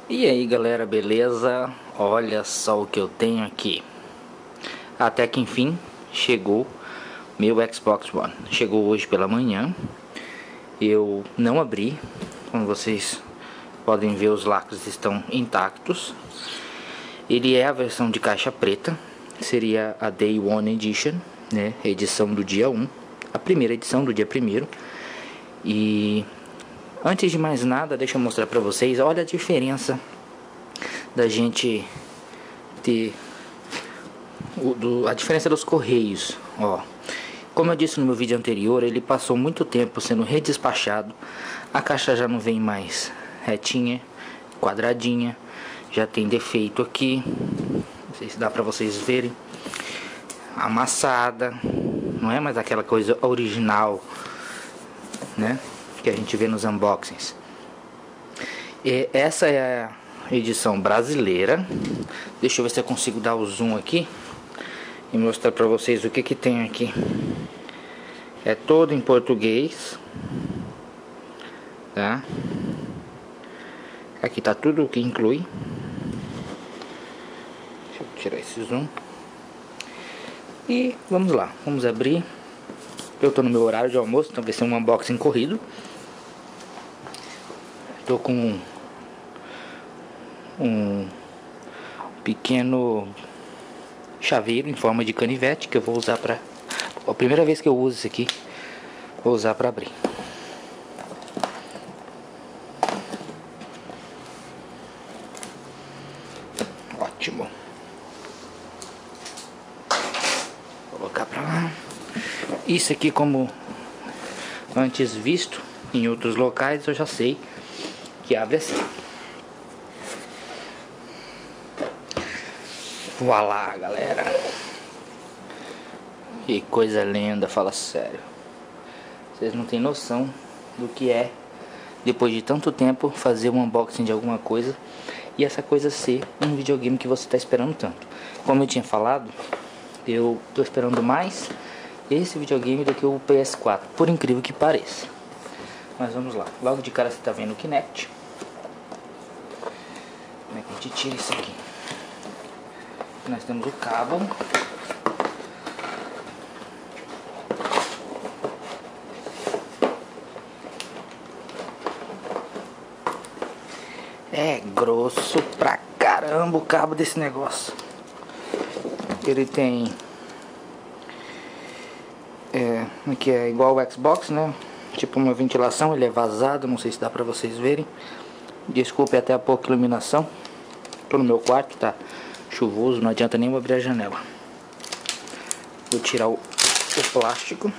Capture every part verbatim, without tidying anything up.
E aí galera, beleza? Olha só o que eu tenho aqui. Até que enfim chegou meu Xbox One. Chegou hoje pela manhã. Eu não abri. Como vocês podem ver, os lacres estão intactos. Ele é a versão de caixa preta. Seria a Day One Edition, né? Edição do dia um. A primeira edição do dia primeiro. E antes de mais nada, deixa eu mostrar pra vocês. Olha a diferença da gente ter o, do, a diferença dos correios. Ó, como eu disse no meu vídeo anterior, ele passou muito tempo sendo redespachado. A caixa já não vem mais retinha, quadradinha. Já tem defeito aqui. Não sei se dá pra vocês verem. Amassada. Não é mais aquela coisa original, né, que a gente vê nos unboxings. E essa é a edição brasileira. Deixa eu ver se eu consigo dar o zoom aqui e mostrar pra vocês o que que tem aqui. É todo em português, tá? Aqui tá tudo o que inclui. Deixa eu tirar esse zoom. E vamos lá, vamos abrir. Eu tô no meu horário de almoço, então vai ser um unboxing corrido. Tô com um pequeno chaveiro em forma de canivete que eu vou usar pra... A primeira vez que eu uso isso aqui, vou usar pra abrir. Ótimo. Vou colocar pra lá. Isso aqui, como antes visto em outros locais, eu já sei que abre assim. Voilá, galera. Que coisa linda, fala sério. Vocês não tem noção do que é, depois de tanto tempo, fazer um unboxing de alguma coisa e essa coisa ser um videogame que você está esperando tanto. Como eu tinha falado, eu tô esperando mais esse videogame do que o P S quatro, por incrível que pareça. Mas vamos lá. Logo de cara você tá vendo o Kinect. Como é que a gente tira isso aqui? Nós temos o cabo. É grosso pra caramba o cabo desse negócio. Ele tem... É, aqui é igual o Xbox, né? Tipo uma ventilação, ele é vazado, não sei se dá pra vocês verem. Desculpe até a pouca iluminação. Tô no meu quarto, tá chuvoso, não adianta nem abrir a janela. Vou tirar o, o plástico.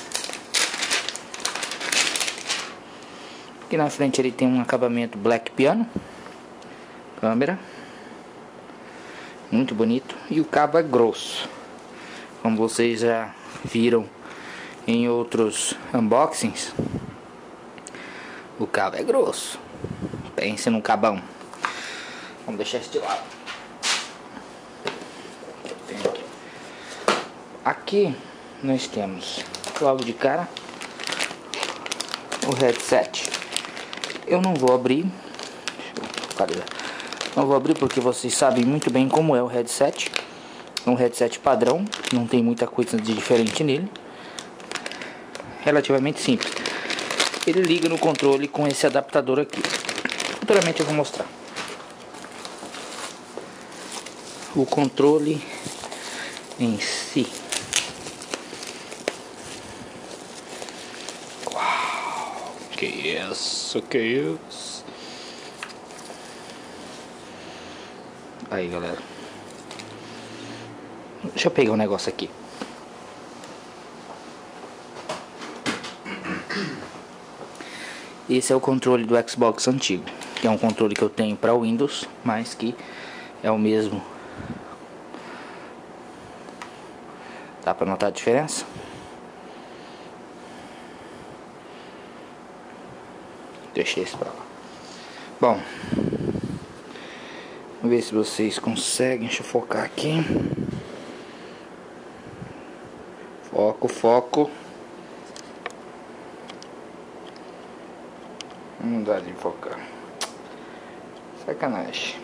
Aqui na frente ele tem um acabamento black piano. Câmera. Muito bonito. E o cabo é grosso. Como vocês já viram em outros unboxings, o cabo é grosso. Pense num cabão. Vamos deixar esse de lado. Aqui. Aqui nós temos, logo de cara, o headset. Eu não vou abrir. Não vou abrir porque vocês sabem muito bem como é o headset. É um headset padrão, não tem muita coisa de diferente nele. Relativamente simples. Ele liga no controle com esse adaptador aqui. Futuramente eu vou mostrar. O controle em si. Uau! Que isso? Que isso? Aí, galera. Deixa eu pegar um negócio aqui. Esse é o controle do Xbox antigo, que é um controle que eu tenho para Windows, mas que é o mesmo. Dá para notar a diferença? Deixei esse para lá. Bom, vamos ver se vocês conseguem. Deixa eu focar aqui. Foco, foco. Não dá de focar. Sacanagem.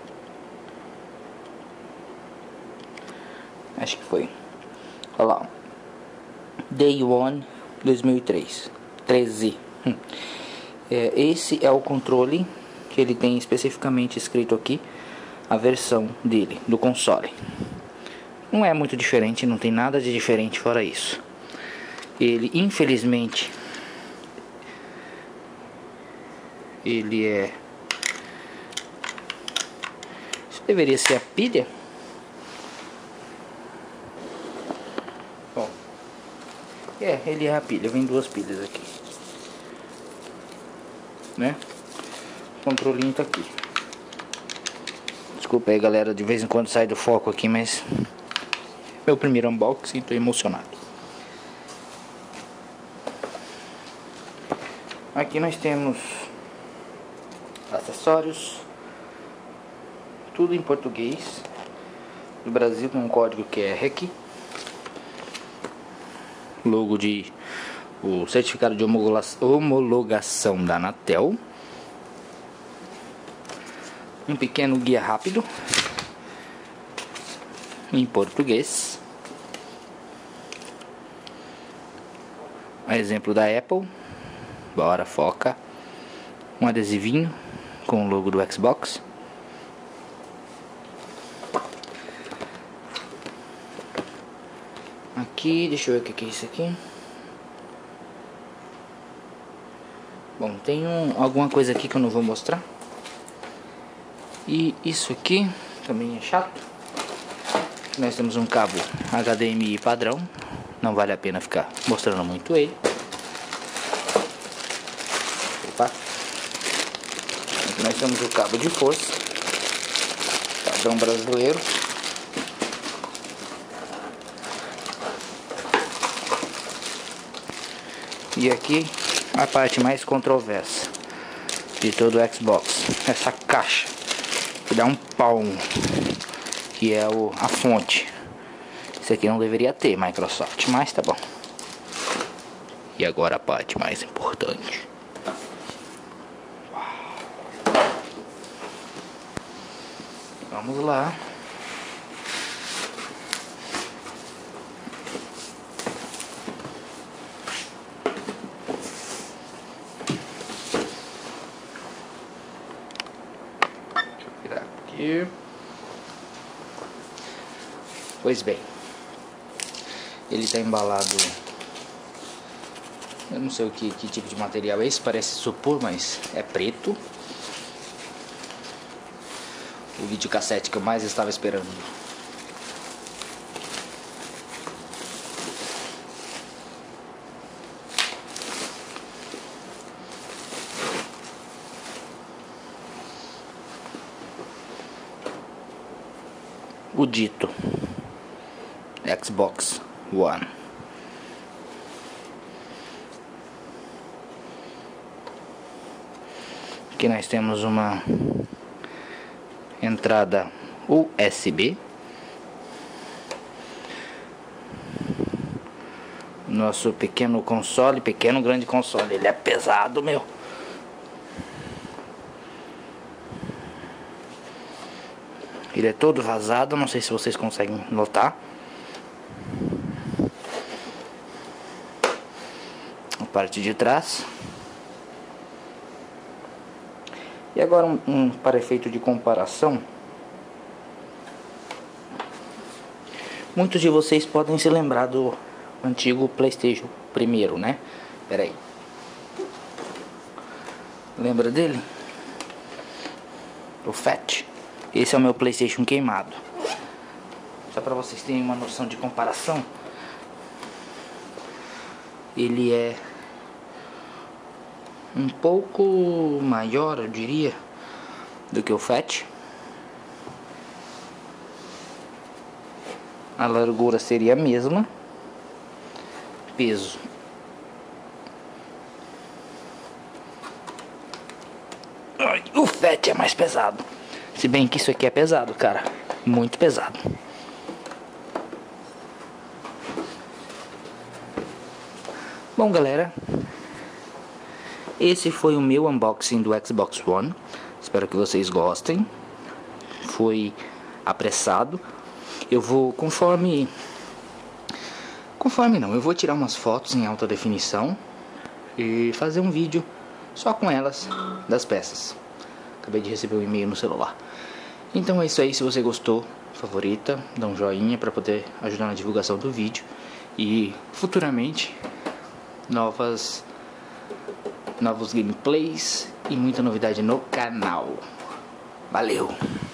Acho que foi. Olha lá. Day One dois mil e três. treze. É, esse é o controle que ele tem especificamente escrito aqui. A versão dele, do console. Não é muito diferente, não tem nada de diferente fora isso. Ele, infelizmente, ele é... Isso deveria ser a pilha. Bom, é, ele é a pilha, vem duas pilhas aqui, né? O controlinho tá aqui. Desculpa aí, galera, de vez em quando sai do foco aqui, mas meu primeiro unboxing, tô emocionado. Aqui nós temos acessórios, tudo em português do Brasil, com um código Q R aqui, logo de o certificado de homologação da Anatel, um pequeno guia rápido em português, um exemplo da Apple. Bora, foca. Um adesivinho com o logo do Xbox. Aqui, deixa eu ver o que é isso aqui. Bom, tem um, alguma coisa aqui que eu não vou mostrar. E isso aqui também é chato. Nós temos um cabo H D M I padrão. Não vale a pena ficar mostrando muito ele. Opa. Aqui nós temos o cabo de força padrão brasileiro. E aqui a parte mais controversa de todo o Xbox, essa caixa que dá um palmo, que é o, a fonte. Isso aqui não deveria ter, Microsoft, mas tá bom. E agora a parte mais importante. Vamos lá. Deixa eu virar aqui. Pois bem, ele está embalado, eu não sei o que, que tipo de material é esse, parece isopor, mas é preto. O videocassete que eu mais estava esperando. O dito Xbox One. Aqui nós temos uma entrada U S B. Nosso pequeno console, pequeno grande console, ele é pesado, meu. Ele é todo vazado, não sei se vocês conseguem notar. A parte de trás. E agora um, um para efeito de comparação. Muitos de vocês podem se lembrar do antigo PlayStation primeiro, né? Pera aí. Lembra dele? O Fat. Esse é o meu PlayStation queimado. Só para vocês terem uma noção de comparação. Ele é um pouco maior, eu diria, do que o Fat. A largura seria a mesma. Peso. Ai, o Fat é mais pesado. Se bem que isso aqui é pesado, cara. Muito pesado. Bom, galera, esse foi o meu unboxing do Xbox One. Espero que vocês gostem. Foi apressado. Eu vou, conforme... Conforme não, eu vou tirar umas fotos em alta definição e fazer um vídeo só com elas, das peças. Acabei de receber um e-mail no celular. Então é isso aí, se você gostou, favorita, dá um joinha para poder ajudar na divulgação do vídeo. E futuramente, novas, novos gameplays e muita novidade no canal. Valeu!